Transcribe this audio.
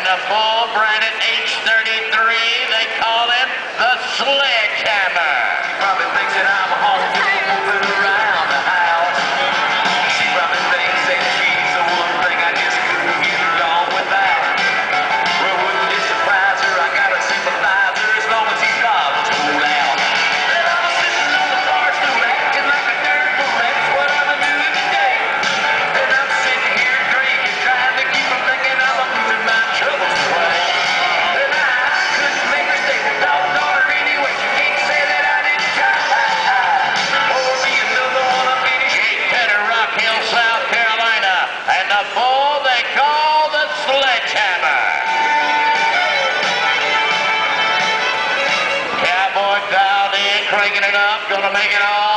a full branded H33. They call him the Sledgehammer. She probably thinks that I'm home moving around the house. She probably thinks that she's the one thing I just couldn't get along without. Well, wouldn't it surprise her? I got a sympathizer as long as these bottles cool out. Then I'm sitting on the bar stool acting like a nerd, but that's what I'm doing today. And I'm sitting here drinking, trying to keep from thinking I'm losing my troubles away. And I couldn't make her stay the daughter anyway. She can't say that I didn't try. Or be another one I'm finished. She's headed Rock Hill, South Carolina, and the bull they call the Sledgehammer. Cowboy dialed in, cranking it up, gonna make it all